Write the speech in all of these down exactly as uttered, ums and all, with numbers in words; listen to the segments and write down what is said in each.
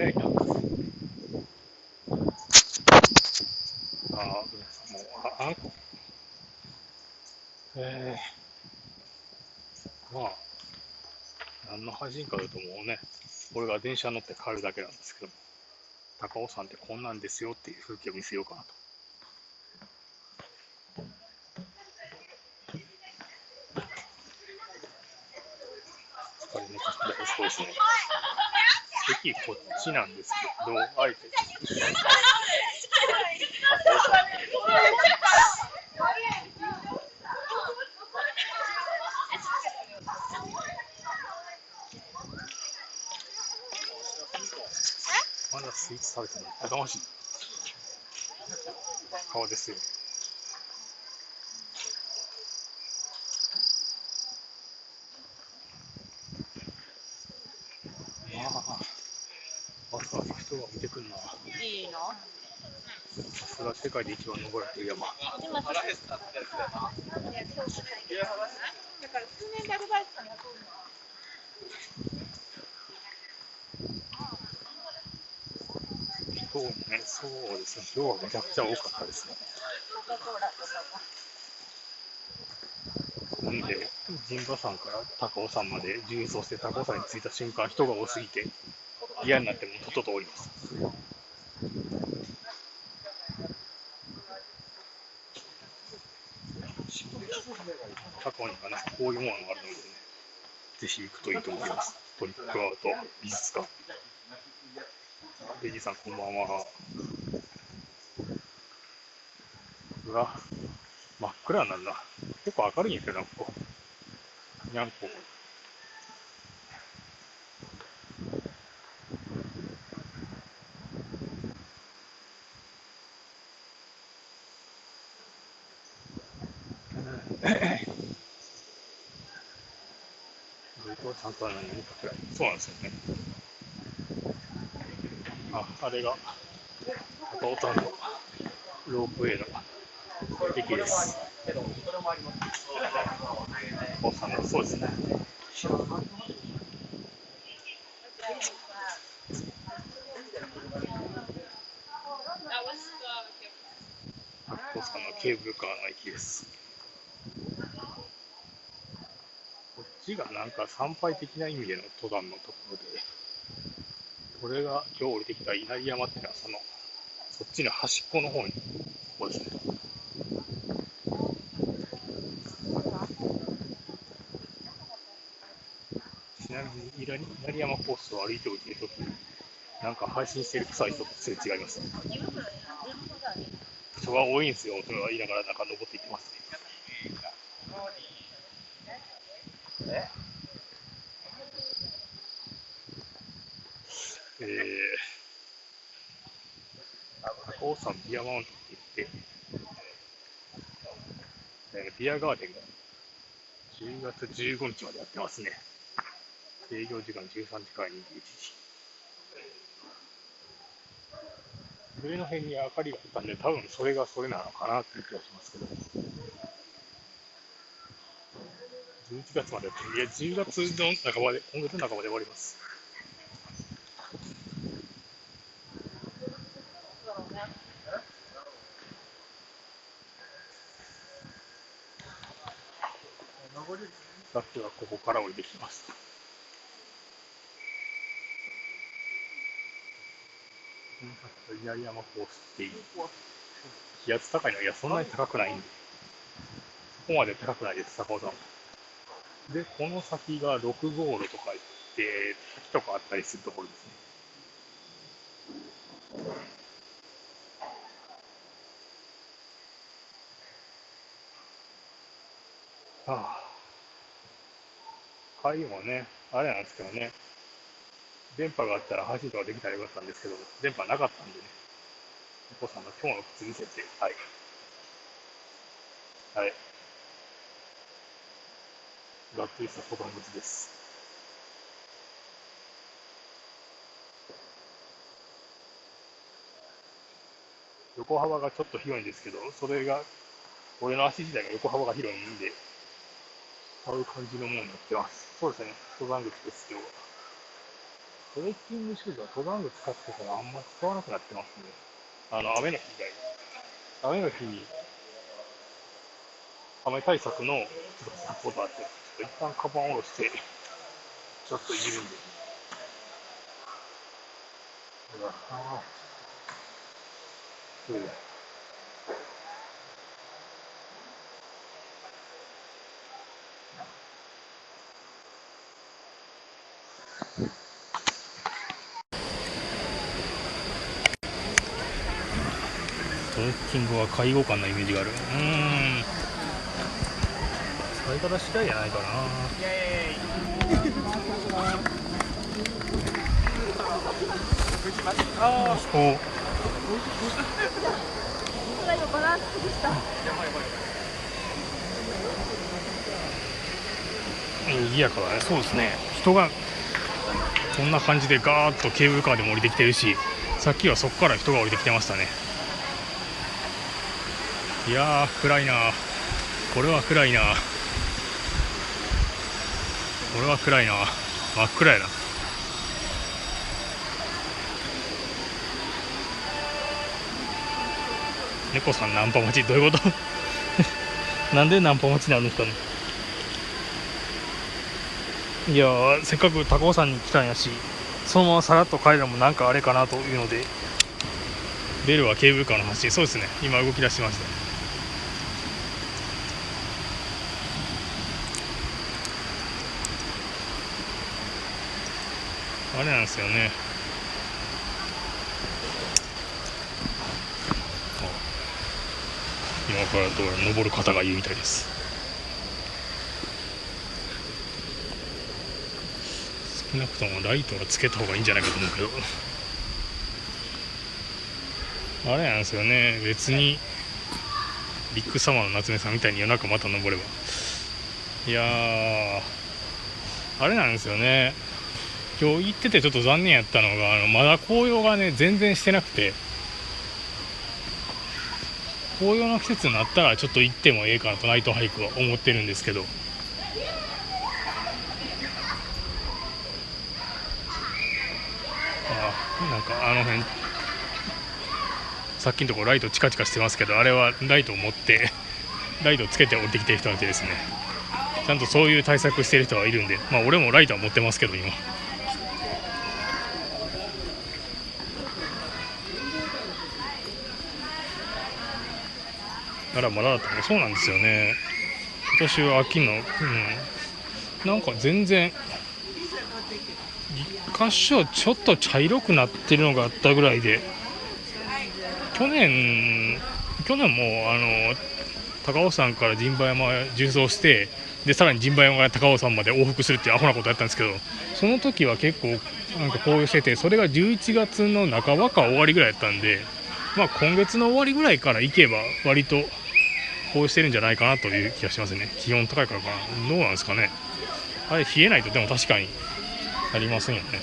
早いな。ああ、もう、あ、あえー、まあ、何の配信かというともうね、俺が電車乗って帰るだけなんですけども、高尾山ってこんなんですよっていう風景を見せようかなと。これね、そうですね。駅こっちなんですけど、あえて高尾山まだスイーツ食べてない。やかましい。顔ですよ。まあ、わざわざ人が見てくんな。いいの？さすが世界で一番登られてる山。そうね、そうですね。今日はめちゃくちゃ多かったですね。なんで、陣馬山から高尾山まで縦走して高尾山に着いた瞬間、人が多すぎて嫌になってもとっとと降ります。過去にかな、こういうものがあるので、ね、ぜひ行くといいと思います。トリックアウト美術館。レジさん、こんばんは。うわ、真っ暗なんだ。結構明るいんですよな、ここ。にゃんこ。ちゃんと何かくらい。そうなんですよね。あ、あれが、高尾山のロープウェイの駅です。高尾山の、そうですね。高尾山のケーブルカーの駅です。こっちがなんか参拝的な意味での登山のところで、これが今日降りてきた稲荷山っていうのはその、そっちの端っこの方に、ここですね。ちなみに稲荷山コースを歩いておいてるときに、なんか配信してる臭い人とすれ違います、ね。人が多いんですよ、とは言いながらなんか登っていってます、ね。えー、高尾山ビアマウントって言って、えー、ビアガーデンがじゅうがつじゅうごにちまでやってますね。営業時間じゅうさんじからにじゅういちじ。上の辺に明かりがあったんで、多分それがそれなのかなっていう気がしますけど。じゅういちがつまでやってる。いや、じゅうがつの半ばで、今月の半ばで終わります。さっきはここから降りてきました。稲荷山コースっていう気圧高いのいやそんなに高くないんで、ここまで高くないです、高尾山。で、この先がろく号路とか行って、滝とかあったりするところですね。はあ、帰りもね、あれなんですけどね、電波があったら配信とかできたらよかったんですけど、電波なかったんでね、お子さんの今日の靴見せて、はい。はい。がっつりした子供靴です。横幅がちょっと広いんですけど、それが、俺の足自体が横幅が広いんで、こういう感じのものになってます。そうですね、登山靴です、今日は。 トレッキングシューズは登山具使ってからあんま使わなくなってますね。あの、雨の日以外。雨の日に、雨対策のちょっとサポートあって、ちょっと一旦カバンを下ろして、ちょっといじるんで。うわあそうです。トレッキングは介護官のイメージがある。うーん。使い方次第じゃないかな。ああ、そう。バランス崩した。賑やかだね。そうですね。人がこんな感じでガーッとケーブルカーでも降りてきてるし、さっきはそこから人が降りてきてましたね。いやー暗いな。これは暗いな。これは暗いな。真っ暗やな。猫さんナンパ待ち、どういうことなんでナンパ待ちなの人の。いやーせっかく高尾山に来たんやし、そのままさらっと帰るのもなんかあれかなというので、ベルはケーブルカーの走り。そうですね、今動き出しました。あれなんですよね。今からどうやら登る方がいるみたいです。少なくともライトはつけた方がいいんじゃないかと思うけど、あれなんですよね。別にビッグサマーの夏目さんみたいに夜中また登れば、いやーあれなんですよね。今日行っててちょっと残念やったのが、あのまだ紅葉がね全然してなくて、紅葉の季節になったらちょっと行ってもええかなとナイトハイクは思ってるんですけど、あなんかあの辺さっきのところライトチカチカしてますけど、あれはライトを持ってライトをつけて降りてきてる人たちですね。ちゃんとそういう対策してる人はいるんで、まあ俺もライトは持ってますけど今。あらまだだったね。そうなんですよね。今年は秋の、うん、なんか全然一箇所ちょっと茶色くなってるのがあったぐらいで、去年去年もあの高尾山から陣馬山へ縦走して、でさらに陣馬山から高尾山まで往復するっていうアホなことやったんですけど、その時は結構なんか紅葉してて、それがじゅういちがつの半ばか終わりぐらいやったんで、まあ今月の終わりぐらいから行けば割と紅葉してるんじゃないかなという気がしますね。気温高いからかな、どうなんですかね。あれ冷えないとでも確かになりませんよね。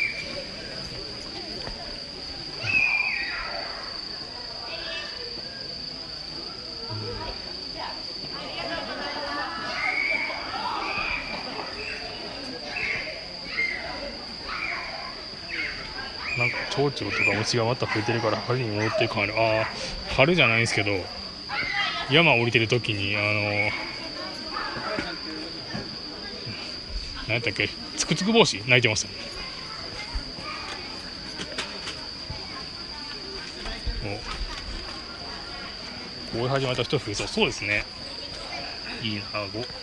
なんか蝶々とか虫がまた増えてるから春に戻っていく感じ。ああ春じゃないんですけど、山降りてる時にあの何やったっけ、つくつく帽子鳴いてましたね。お追い始めた人増えそう。そうですね、いいなごや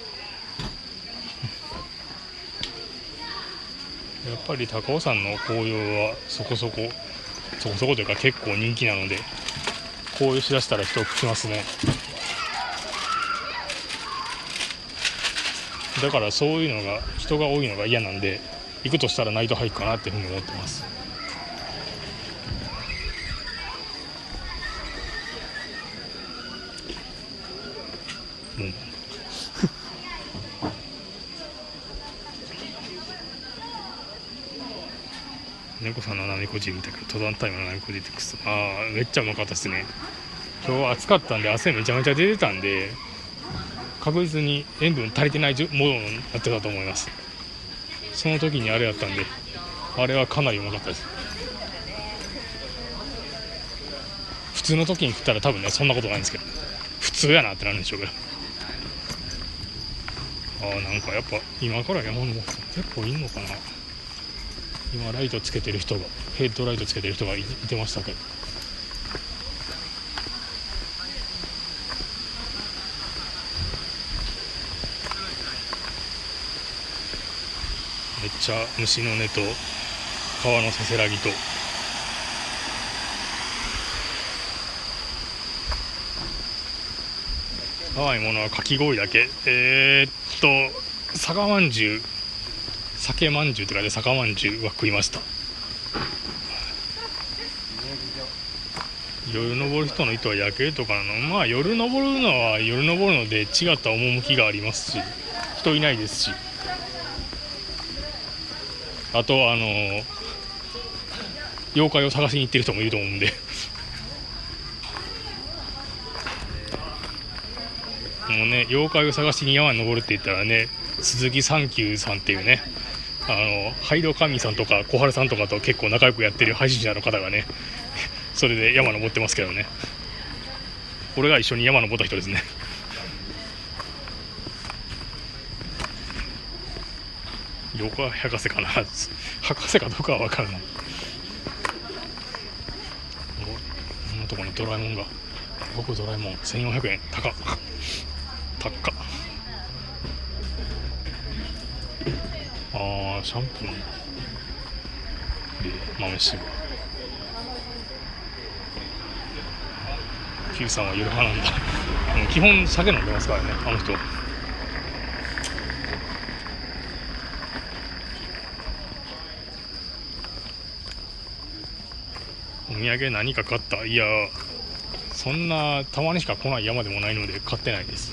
っぱり高尾山の紅葉はそこそこそこそこというか結構人気なので、紅葉しだしたら人来ますね。だからそういうのが人が多いのが嫌なんで、行くとしたらナイトハイクかなっていうふうに思ってます。うん猫さんのナメコジ見たけど、登山タイムのナメコジってくそ、ああめっちゃうまかったですね。今日は暑かったんで汗めちゃめちゃ出てたんで、確実に塩分足りてないモードになってたと思います。その時にあれやったんで、 あれはかなりうまかったです。普通の時に食ったら多分ねそんなことないんですけど、普通やなってなるんでしょうけど、あーなんかやっぱ今から山登る人結構いんのかな。今ライトつけてる人がヘッドライトつけてる人が い, いてましたけど、めっちゃ虫の音と川のせせらぎと甘いものはかき氷だけ。えー、っと酒まんじゅう酒まんじゅうとかで酒まんじゅうは食いました。夜登る人の意図は夜景とかなの。まあ夜登るのは夜登るので違った趣がありますし、人いないですし、あとあの妖怪を探しに行ってる人もいると思うんでもうね、妖怪を探しに山に登るって言ったらね、鈴木三久さんっていうね、あのハイドカミさんとか小春さんとかと結構仲良くやってる配信者の方がねそれで山登ってますけどね、俺が一緒に山登った人ですね妖怪博士かな博士かどうかは分からない。こんなとこにドラえもんが、僕ドラえもんせんよんひゃくえん高っ高っ。あーシャンプーで豆柴 Q さんは夜派なんだ基本酒飲んでますからね、あの人。お土産何か買った？いやそんなたまにしか来ない山でもないので買ってないです。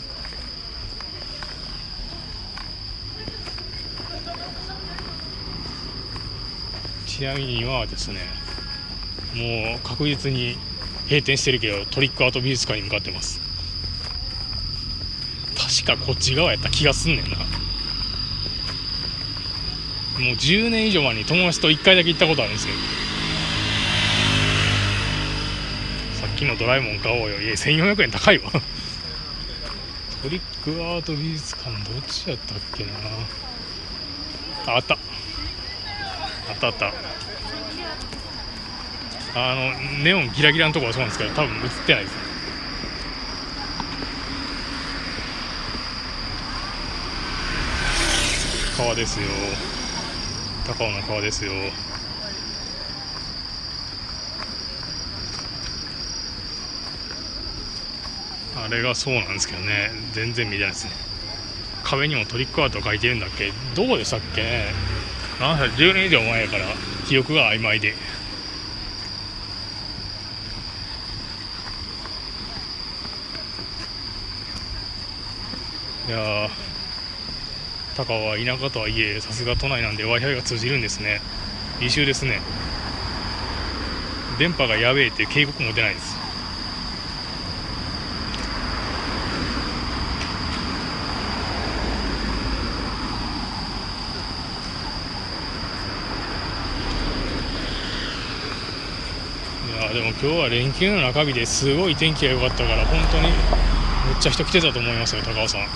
ちなみに今はですね、もう確実に閉店してるけどトリックアート美術館に向かってます。確かこっち側やった気がすんねんな。もうじゅうねん以上前に友達といっかいだけ行ったことあるんですよ。さっきのドラえもん買おうよ。いやせんよんひゃくえん高いわトリックアート美術館どっちやったっけなあ、あったあったあったあのネオンギラギラのところはそうなんですけど多分映ってないですね。川ですよ、高尾の川ですよ。あれがそうなんですけどね、全然見てないですね。壁にもトリックアート書いてるんだっけ、どこでしたっけね。なんかじゅうねん以上前やから記憶が曖昧で。いやー高尾は田舎とはいえさすが都内なんで Wi-Fi が通じるんですね。優秀ですね。電波がやべえっていう警告も出ないです。いやでも今日は連休の中日ですごい天気が良かったから本当にめっちゃ人来てたと思いますよ、高尾さん。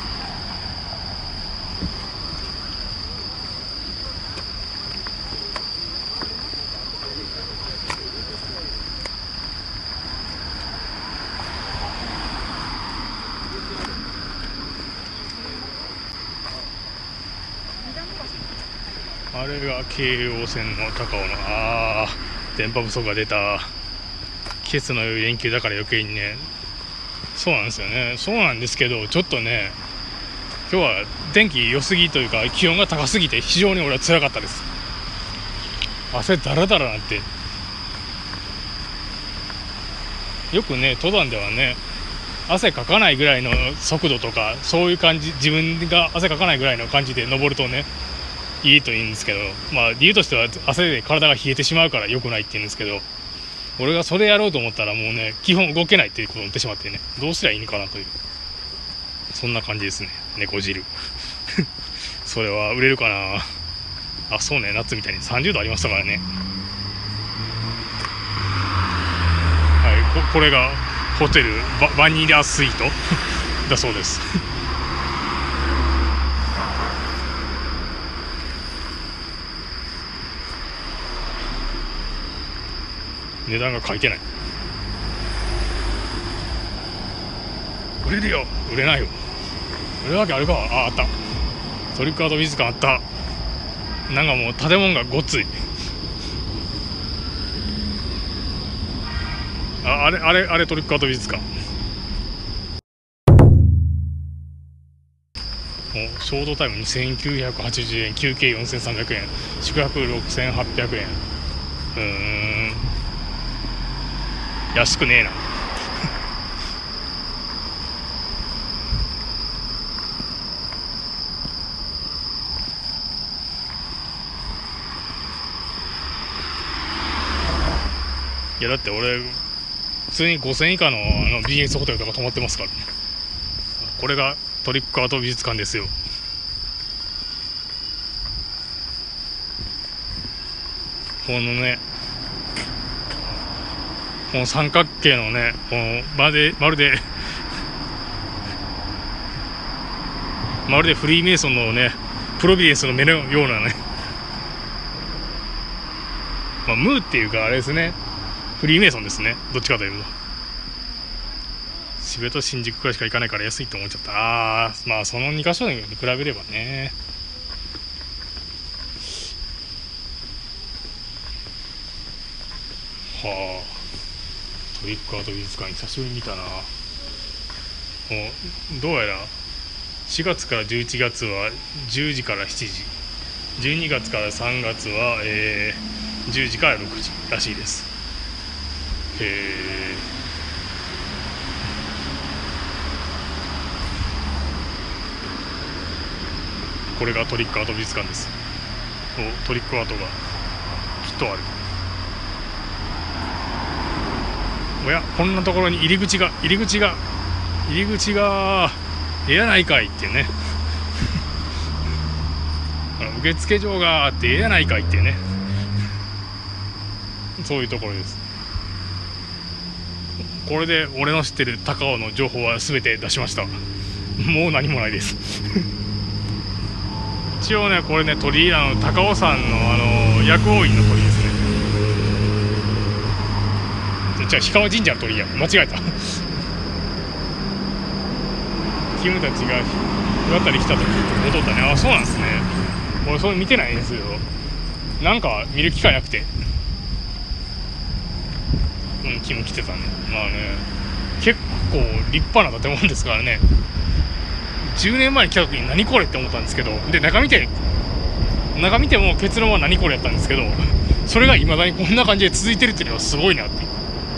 あれが京王線の高尾の、あー電波不足が出た。季節の良い連休だから余計にね。そうなんですよね。そうなんですけどちょっとね今日は天気良すぎというか気温が高すぎて非常に俺は辛かったです。汗だらだらなって。よくね登山ではね汗かかないぐらいの速度とかそういう感じ、自分が汗かかないぐらいの感じで登るとねいいといいんですけど、まあ理由としては汗で体が冷えてしまうから良くないって言うんですけど、俺がそれやろうと思ったらもうね基本動けないっていうことになってしまってね、どうすりゃいいのかなという、そんな感じですね。猫汁それは売れるかな。 あ、そうね、夏みたいにさんじゅうどありましたからね。はい、こ, これがホテル バ, バニラスイートだそうです値段が書いてない。売れるよ。売れないよ。売れるわけあるか。あ、あった。トリックアート美術館あった。なんかもう建物がごっつい。あ、あれあれあれトリックアート美術館。もうショートタイムにせんきゅうひゃくはちじゅうえん、休憩よんせんさんびゃくえん、宿泊ろくせんはっぴゃくえん。うーん、安くねえな。いやだって俺普通にごせん以下の、あの ビーエス ホテルとか泊まってますから。これがトリックアート美術館ですよ。このね、この三角形のね、このまるでまるでまるでフリーメイソンのね、プロビデンスの目のようなね、まあ、ムーっていうかあれですね、フリーメイソンですね、どっちかというと。渋谷と新宿くらいしか行かないから安いと思っちゃった。ああ、まあそのにかしょに比べればね。はあ、トリックアート美術館久しぶりに見たな。もうどうやらしがつからじゅういちがつはじゅうじからしちじ、じゅうにがつからさんがつは、えー、じゅうじからろくじらしいです。へえ。これがトリックアート美術館です。お、トリックアートがきっとある。おや、こんなところに入り口が入り口が入り口がええやないかいっていうね受付所があってええやないかいっていうね、そういうところです。これで俺の知ってる高尾の情報は全て出しました。もう何もないです一応ね、これね、鳥居、あの高尾山のあの薬王院の鳥居ですね。じゃあ氷川神社の鳥居や、間違えたキムたちが岩渡り来た時戻ったね。あ、そうなんですね。俺それ見てないんですけど、なんか見る機会なくて。うん、キム来てたね。まあね、結構立派な建物ですからね。じゅうねんまえに来た時に何これって思ったんですけど、で中見て中見ても結論は何これやったんですけど、それがいまだにこんな感じで続いてるっていうのはすごいなって。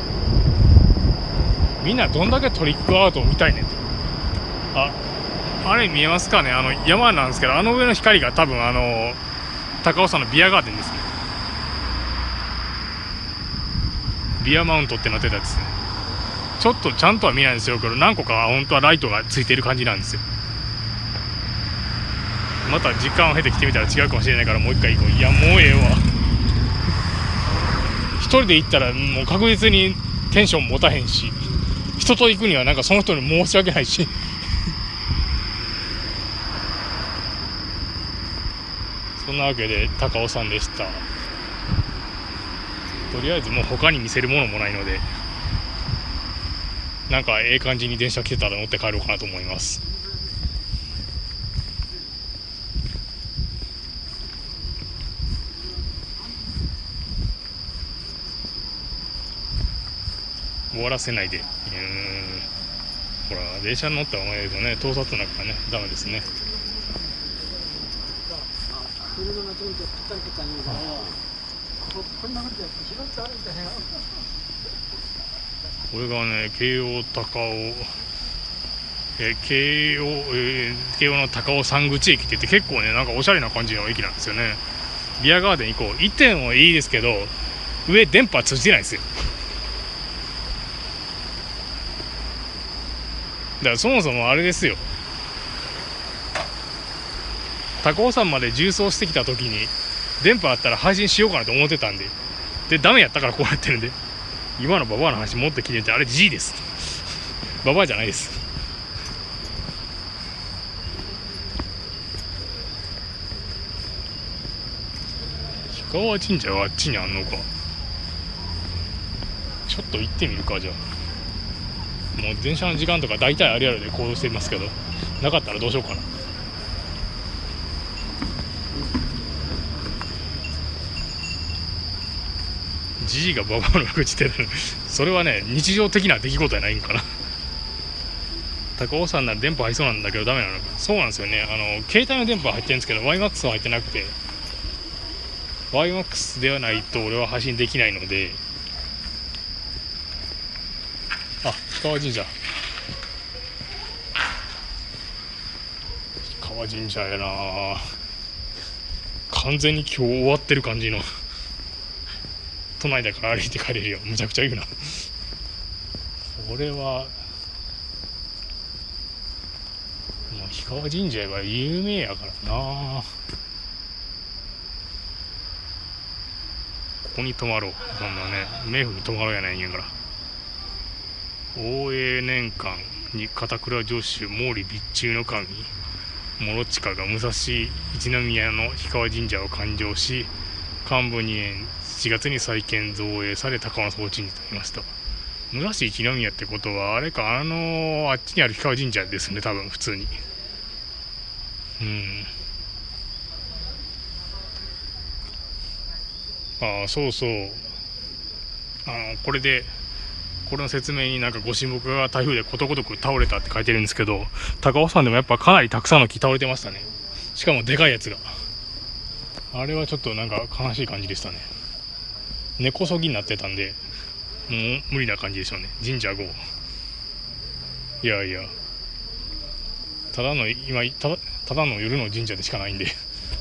みんなどんだけトリックアートを見たいねんって。あ、あれ見えますかね、あの山なんですけど、あの上の光が多分あの高尾山のビアガーデンですね。ビアマウントってなってたやつね。ちょっとちゃんとは見ないんですよけど、何個か本当はライトがついてる感じなんですよ。また時間を経て来てみたら違うかもしれないから、もう一回行こう。いやもうええわ一人で行ったらもう確実にテンション持たへんし、人と行くにはなんかその人に申し訳ないしそんなわけで高尾山でした。とりあえずもう他に見せるものもないので、なんかええ感じに電車来てたら乗って帰ろうかなと思います。終わらせないで。うーん、ほら電車に乗った方がいいですよね。盗撮なんかねダメですね。これがね、京王高尾、え京王、えー、京王の高尾山口駅って言って、結構ねなんかおしゃれな感じの駅なんですよね。ビアガーデン行こう。いってんはいいですけど、上電波通じてないんですよ。だからそもそもあれですよ、高尾山まで縦走してきた時に電波あったら配信しようかなと思ってたんで、でダメやったからこうやってるんで、今のババアの話もっと聞いてて、あれ G です。ババアじゃないです。氷川神社はあっちにあんのか。ちょっと行ってみるか。じゃあもう電車の時間とか大体あるやろで行動してますけど、なかったらどうしようかな。じじいがババアの口ってそれはね日常的な出来事じゃないんかな。高尾山なら電波入りそうなんだけどダメなのか。そうなんですよね。あの携帯の電波は入ってるんですけど ワイマックス は入ってなくて、 ワイマックス ではないと俺は配信できないので。あ、氷川神社、氷川神社やな。完全に今日終わってる感じの。都内だから歩いて帰れるよ。むちゃくちゃ言うな。これはもう氷川神社は有名やからな。ここに泊まろう。そんなね冥府に泊まろうやないんやから。応永年間に片倉城主毛利備中の神諸親が武蔵一宮の氷川神社を勘定し、寛文にねんしちがつに再建造営され高尾の総鎮に至りました。武蔵一宮ってことはあれか、あのー、あっちにある氷川神社ですね、多分普通に。うん。ああ、そうそう。あのこれでこれの説明になんかご神木が台風でことごとく倒れたって書いてるんですけど、高尾山でもやっぱかなりたくさんの木倒れてましたね。しかもでかいやつが。あれはちょっとなんか悲しい感じでしたね。根こそぎになってたんでもう無理な感じでしょうね。神社ごいやいや、ただの今ただただの夜の神社でしかないんで、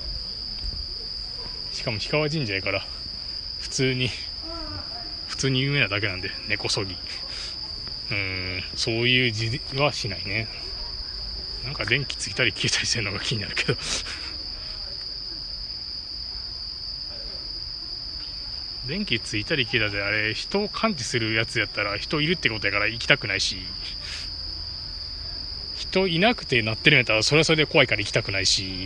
しかも氷川神社やから普通に普通に有名なだけなんで、根こそぎ。うーん、そういう字はしないね。なんか電気ついたり消えたりしてるのが気になるけど電気ついたり消えたであれ人を感知するやつやったら人いるってことやから行きたくないし、人いなくて鳴ってるんやったらそれはそれで怖いから行きたくないし、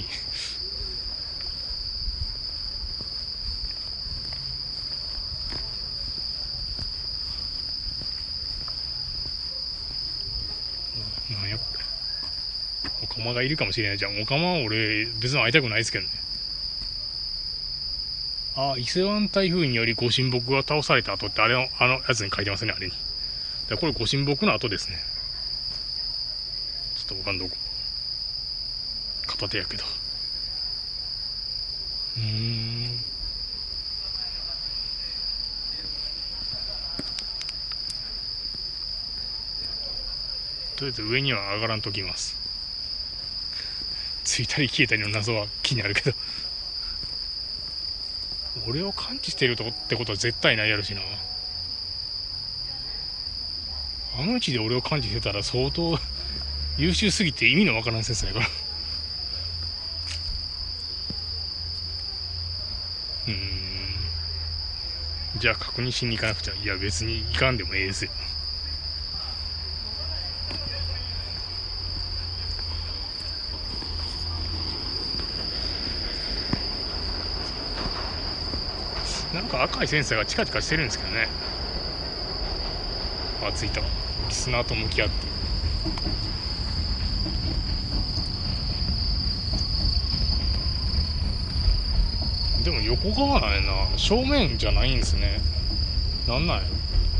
なんやこれ。オカマがいるかもしれない。じゃん。オカマは俺別に会いたくないですけどね。あ、伊勢湾台風によりご神木が倒された後ってあれのあのやつに書いてますね、あれに。だこれご神木の後ですね。ちょっとわかんどこ片手やけど。うーん。とりあえず上には上がらんときます。ついたり消えたりの謎は気になるけど俺を感知してるとってことは絶対ないやろしな。あの位置で俺を感知してたら相当優秀すぎて意味のわからん説やからうーん、じゃあ確認しに行かなくちゃ。いや別に行かんでもええですよ。なんか赤いセンサーがチカチカしてるんですけどね。あ、ついた。リスナーと向き合って。でも横側なんやな。正面じゃないんですね。なんなんや。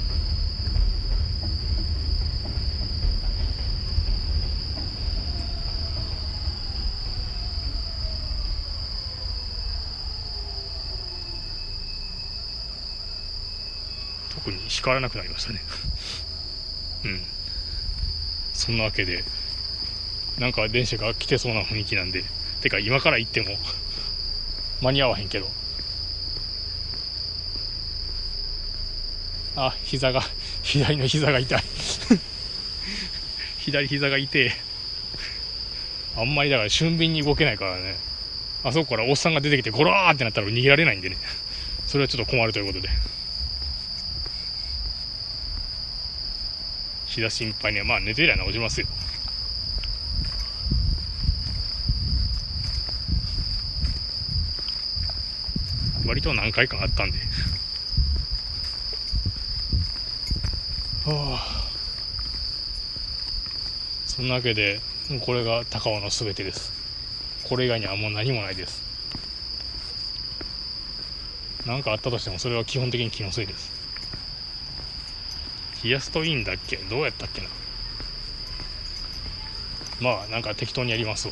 特に光らなくなりましたねうん。そんなわけでなんか電車が来てそうな雰囲気なんで、てか今から行っても間に合わへんけど、あ、膝が左の膝が痛い左膝が痛い。あんまりだから俊敏に動けないからね。 あそこからおっさんが出てきてゴラーってなったら逃げられないんでね、それはちょっと困るということで、日差し心配にはまあ寝てりゃ治りますよ。割と何回かあったんで、はあ、そんなわけでこれが高尾のすべてです。これ以外にはもう何もないです。何かあったとしてもそれは基本的に気のせいです。冷やすといいんだっけ、どうやったっけな。まあなんか適当にやりますわ。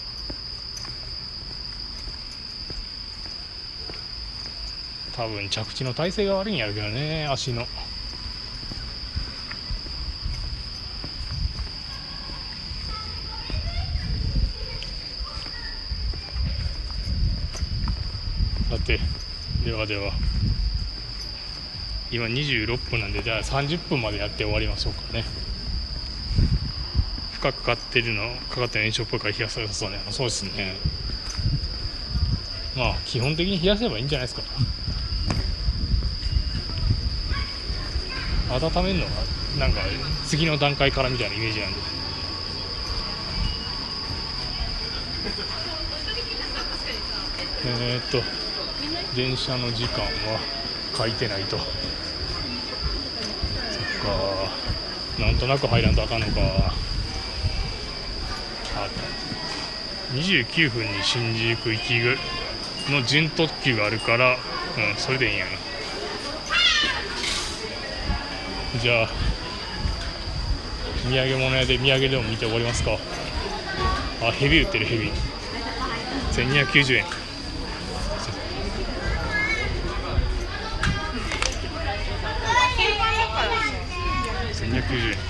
多分着地の体勢が悪いんやるけどね、足の。さて、ではでは今にじゅうろっぷんなんで、じゃあさんじゅっぷんまでやって終わりましょうかね。深くかかってるのかかってる炎症っぽいから冷やされそうね。そうですね。まあ基本的に冷やせばいいんじゃないですか。温めるのはなんか次の段階からみたいなイメージなんで、えーっと電車の時間は書いてないと。そっか、なんとなく入らんとあかんのか。あ、にじゅうきゅうふんに新宿行きの準特急があるから、うん、それでいいんやな。じゃあ土産物屋で土産でも見て終わりますか。あ、ヘビ売ってる。ヘビせんにひゃくきゅうじゅうえん。せんにひゃくきゅうじゅうえん。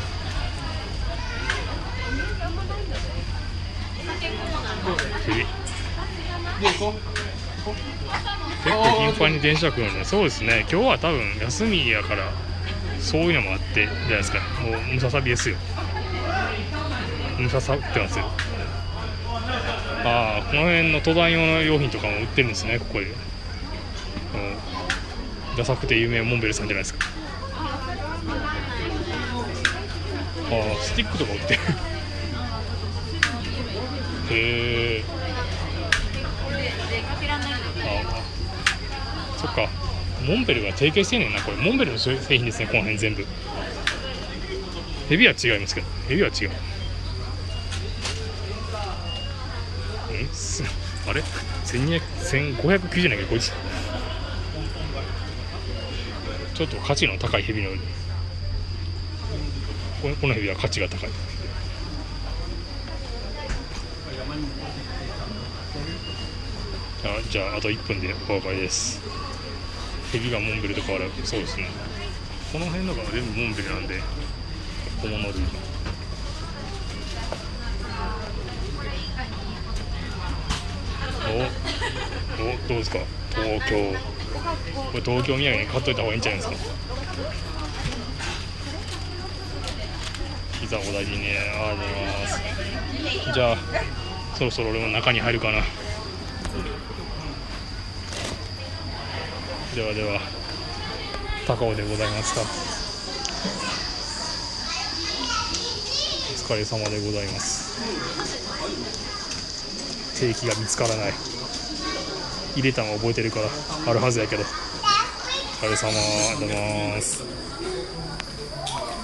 ヘビ結構頻繁に電車来るんで、そうですね。今日は多分休みやからそういうのもあってじゃないですか。もうムササビですよ。ムササってますよ。ああ、この辺の登山用の用品とかも売ってるんですね、ここで。ダサくて有名モンベルさんじゃないですか。ああ、スティックとか売ってる。へえ。ああ、そっか。モンベルが提携してんねんな。これモンベルの製品ですね、この辺全部。ヘビは違いますけど、ヘビは違う。んあれせんごひゃくきゅうじゅうえんやけど、こいつちょっと価値の高いヘビのこの、このヘビは価値が高い。あ、じゃああといっぷんでお別れです。ヘビがモンベルと変わる。そうですね。この辺のが全部モンベルなんで小物類。おお、どうですか東京。これ東京土産に買っといた方がいいんじゃないですか。膝お大事にね。ありがとうございます。じゃあそろそろ俺も中に入るかな。ではでは高尾でございました。お疲れ様でございます。定期が見つからない。入れたの覚えてるからあるはずやけど。お疲れ様でございます。